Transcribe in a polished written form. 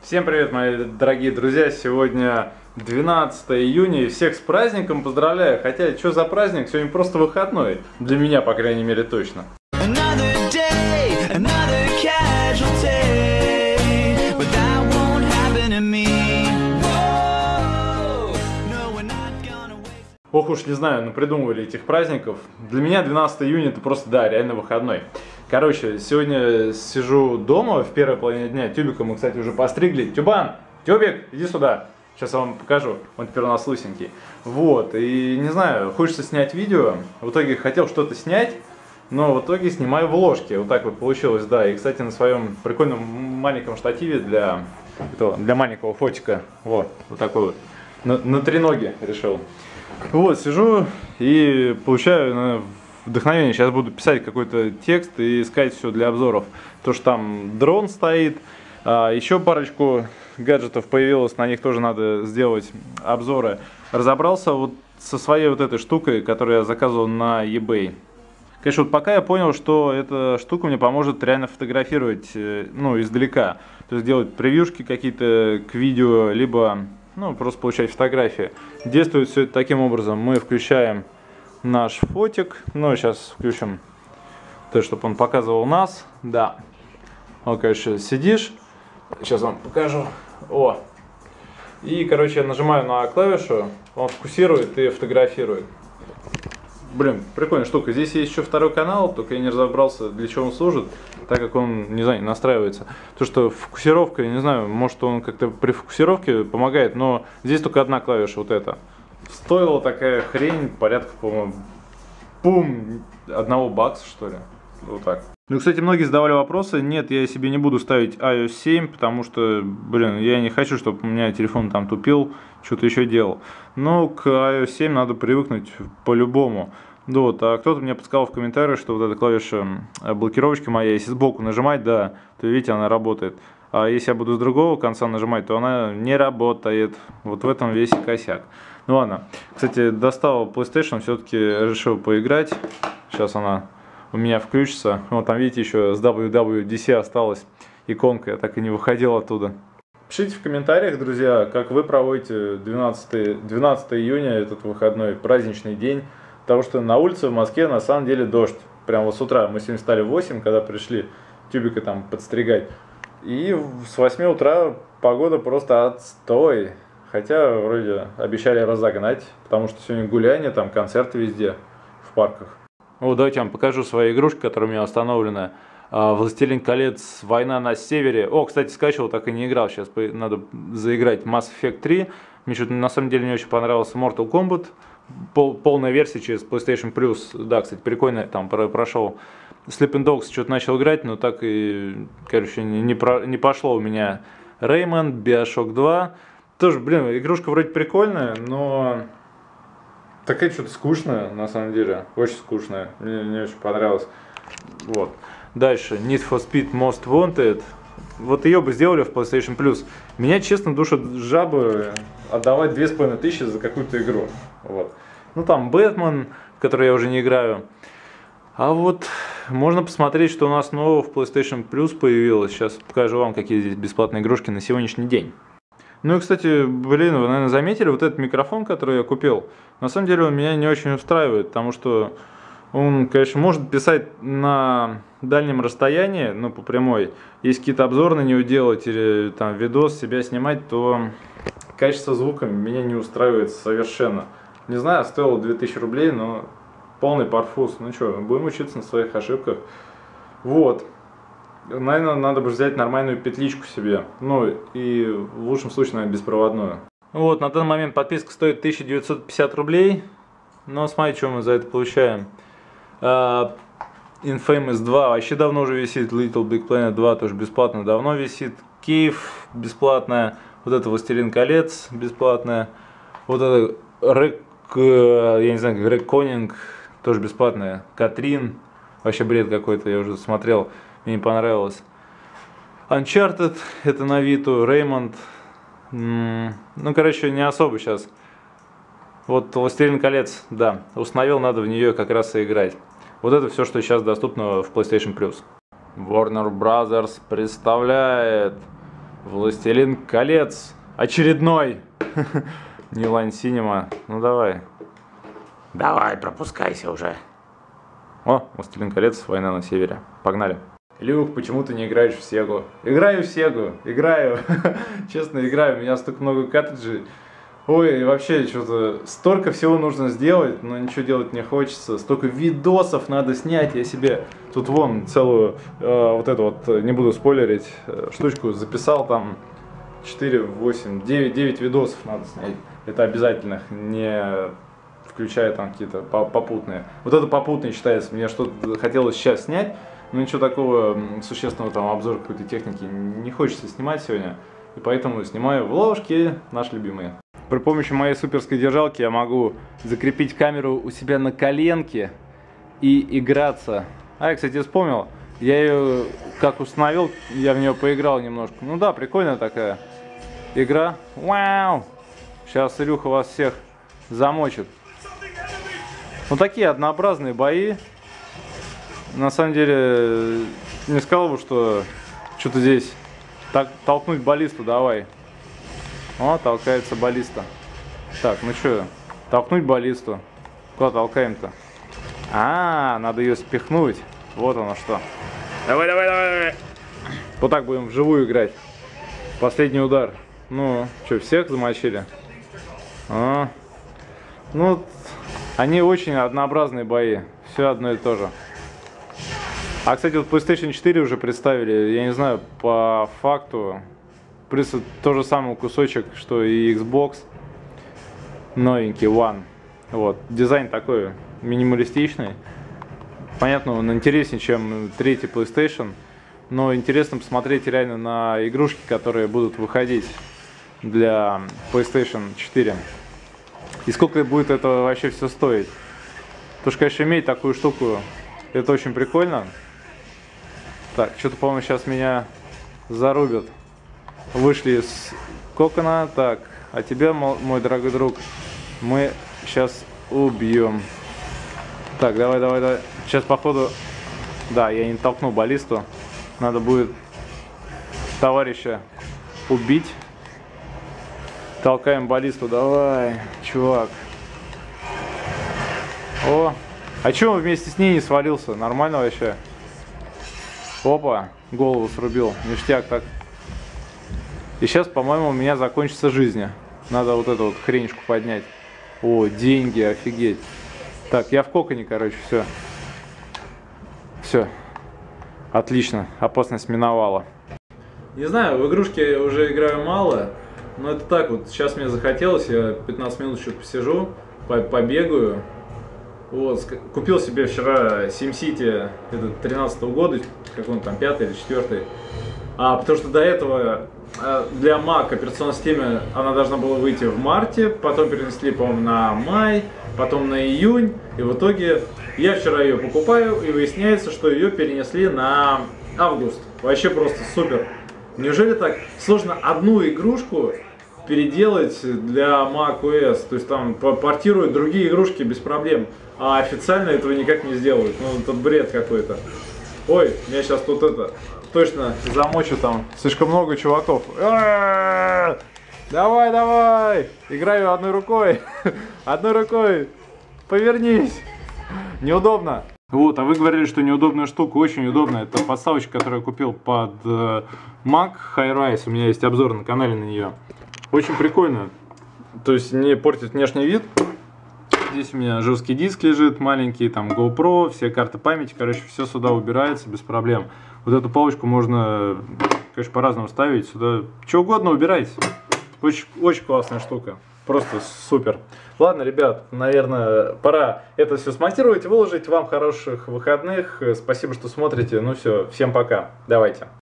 Всем привет, мои дорогие друзья! Сегодня 12 июня и всех с праздником поздравляю. Хотя, что за праздник? Сегодня просто выходной. Для меня, по крайней мере, точно. Ох уж не знаю, придумывали этих праздников. Для меня 12 июня это просто, да, реально выходной. Короче, сегодня сижу дома в первой половине дня. Тюбика мы, кстати, уже постригли. Тюбан, Тюбик, иди сюда. Сейчас я вам покажу. Он теперь у нас лысенький. Вот, и не знаю, хочется снять видео. В итоге хотел что-то снять, но в итоге снимаю в ложке. Вот так вот получилось, да. И, кстати, на своем прикольном маленьком штативе для маленького фотика. Вот такой вот. На треноге решил. Вот, сижу и получаю вдохновение. Сейчас буду писать какой-то текст и искать все для обзоров. То, что там дрон стоит, еще парочку гаджетов появилось, на них тоже надо сделать обзоры. Разобрался вот со своей вот этой штукой, которую я заказывал на eBay. Конечно, вот пока я понял, что эта штука мне поможет реально фотографировать, издалека. То есть делать превьюшки какие-то к видео, либо просто получать фотографии. Действует все это таким образом. Мы включаем наш фотик. Сейчас включим то, чтобы он показывал нас. Да. Вот, короче, сидишь. Сейчас вам покажу. О. И, короче, я нажимаю на клавишу. Он фокусирует и фотографирует. Блин, прикольная штука. Здесь есть еще второй канал, только я не разобрался, для чего он служит, так как он, не знаю, настраивается. То, что фокусировка, я не знаю, может он как-то при фокусировке помогает, но здесь только одна клавиша, вот эта. Стоила такая хрень, порядка, по-моему, $1 бакса, что ли. Вот так. Кстати, многие задавали вопросы. Нет, я себе не буду ставить iOS 7, потому что, я не хочу, чтобы у меня телефон там тупил, что-то еще делал. Но к iOS 7 надо привыкнуть по-любому. Вот, а кто-то мне подсказал в комментариях, что вот эта клавиша блокировочки моя, если сбоку нажимать, да, то видите, она работает. А если я буду с другого конца нажимать, то она не работает. Вот в этом весь косяк. Ну ладно. Кстати, достал PlayStation, все-таки решил поиграть. Сейчас она у меня включится. Вот там, видите, еще с WWDC осталась иконка, я так и не выходил оттуда. Пишите в комментариях, друзья, как вы проводите 12 июня, этот выходной праздничный день. Потому что на улице в Москве на самом деле дождь. Прямо вот с утра. Мы сегодня встали в 8, когда пришли Тюбика там подстригать. И с 8 утра погода просто отстой. Хотя вроде обещали разогнать, потому что сегодня гуляние, там концерты везде, в парках. Вот давайте я вам покажу свои игрушки, которые у меня установлены. «Властелин колец. Война на севере». О, кстати, скачивал, так и не играл. Сейчас надо заиграть Mass Effect 3. Мне что-то на самом деле не очень понравился Mortal Kombat. Полная версия через PlayStation Plus. Да, кстати, прикольно там прошел. Sleeping Dogs что-то начал играть, но так и, короче, не пошло у меня. Rayman, Bioshock 2. Тоже, игрушка вроде прикольная, но такая что-то скучная, на самом деле. Очень скучная. Мне не очень понравилось. Вот. Дальше. Need for Speed Most Wanted. Вот ее бы сделали в PlayStation Plus. Меня, честно, душат жабы отдавать 2500 за какую-то игру. Вот. Там Бэтмен, в который я уже не играю. А вот можно посмотреть, что у нас нового в PlayStation Plus появилось. Сейчас покажу вам, какие здесь бесплатные игрушки на сегодняшний день. И, кстати, вы, наверное, заметили, вот этот микрофон, который я купил, на самом деле он меня не очень устраивает, потому что он, конечно, может писать на дальнем расстоянии, по прямой. Если какие-то обзоры на него делать или там видос себя снимать, то качество звука меня не устраивает совершенно. Не знаю, стоило 2000 рублей, но полный парфуз. Будем учиться на своих ошибках. Вот. Наверное, надо бы взять нормальную петличку себе. И в лучшем случае, наверное, беспроводную. Вот, на данный момент подписка стоит 1950 рублей. Но смотрите, что мы за это получаем. Infamous 2 вообще давно уже висит. Little Big Planet 2 тоже бесплатно давно висит. Кейв бесплатная. Вот это Властелин колец бесплатная. Вот это я не знаю, Reckoning тоже бесплатная. Катрин. Вообще бред какой-то, я уже смотрел. Мне не понравилось. Uncharted, это на Виту, Реймонд. Короче, не особо сейчас. Вот «Властелин колец», да, установил, надо в нее как раз и играть. Вот это все, что сейчас доступно в PlayStation Plus. Warner Brothers представляет Властелин колец. Очередной. Нилайн Синема. Ну давай. Давай, пропускайся уже. О, Властелин колец, война на севере. Погнали. Люк, почему ты не играешь в Сегу? Играю в Сегу, играю. Честно, играю. У меня столько много картриджей. Ой, вообще, что-то столько всего нужно сделать, но ничего делать не хочется. Столько видосов надо снять. Я себе тут вон целую, вот эту вот, не буду спойлерить, штучку записал там 4, 8, 9 видосов надо снять. Это обязательных, не включая там какие-то попутные. Вот это попутные считается. Мне что-то хотелось сейчас снять, но ничего такого существенного, там обзор какой-то техники не хочется снимать сегодня. И поэтому снимаю вложки наши любимые. При помощи моей суперской держалки я могу закрепить камеру у себя на коленке и играться. А, я, кстати, вспомнил, я ее как установил, я в нее поиграл немножко. Ну да, прикольная такая игра. Вау! Сейчас Илюха вас всех замочит. Ну такие однообразные бои. На самом деле, не сказал бы, что что-то здесь так, толкнуть баллисту, давай. О, толкается баллиста. Так, ну что, толкнуть баллисту. Куда толкаем-то? А, надо ее спихнуть. Вот оно что. Давай, давай, давай. Вот так будем вживую играть. Последний удар. Ну, что, всех замочили? А. Ну, они очень однообразные бои. Все одно и то же. А, кстати, вот PlayStation 4 уже представили. Я не знаю, по факту. В принципе, тот же самый кусочек, что и Xbox. Новенький One. Вот. Дизайн такой минималистичный. Понятно, он интереснее, чем третий PlayStation. Но интересно посмотреть реально на игрушки, которые будут выходить для PlayStation 4. И сколько будет это вообще все стоить. Потому что, конечно, иметь такую штуку, это очень прикольно. Так, что-то, по-моему, сейчас меня зарубят. Вышли из кокона. Так, а тебя, мой дорогой друг, мы сейчас убьем. Так, давай, давай, давай. Сейчас, походу, да, я не толкну баллисту. Надо будет товарища убить. Толкаем баллисту, давай, чувак. О, а че он вместе с ней не свалился? Нормально вообще? Опа, голову срубил, ништяк так. И сейчас, по-моему, у меня закончится жизнь. Надо вот эту вот хренечку поднять. О, деньги, офигеть. Так, я в коконе, короче, все. Все. Отлично, опасность миновала. Не знаю, в игрушки я уже играю мало. Но это так вот, сейчас мне захотелось, я 15 минут еще посижу, побегаю. Вот, купил себе вчера SimCity 13-го года, как он там, 5-й или 4-й. Потому что до этого для Mac операционной системы она должна была выйти в марте, потом перенесли, по-моему, на май, потом на июнь. И в итоге я вчера ее покупаю, и выясняется, что ее перенесли на август. Вообще просто супер. Неужели так сложно одну игрушку переделать для macOS? То есть там портируют другие игрушки без проблем, а официально этого никак не сделают. Ну, это бред какой-то. Ой, меня сейчас тут это точно замочу там. Слишком много чуваков. Давай, давай! Играю одной рукой. Одной рукой. Повернись. Неудобно. Вот, а вы говорили, что неудобная штука, очень удобная. Это подставочка, которую я купил под Mac Hi-Rise. У меня есть обзор на канале на нее. Очень прикольно. То есть не портит внешний вид. Здесь у меня жесткий диск лежит, маленький, там GoPro, все карты памяти. Короче, все сюда убирается без проблем. Вот эту палочку можно, конечно, по-разному ставить. Сюда что угодно убирайте. Очень, очень классная штука. Просто супер. Ладно, ребят, наверное, пора это все смонтировать, выложить. Вам хороших выходных. Спасибо, что смотрите. Ну все, всем пока. Давайте.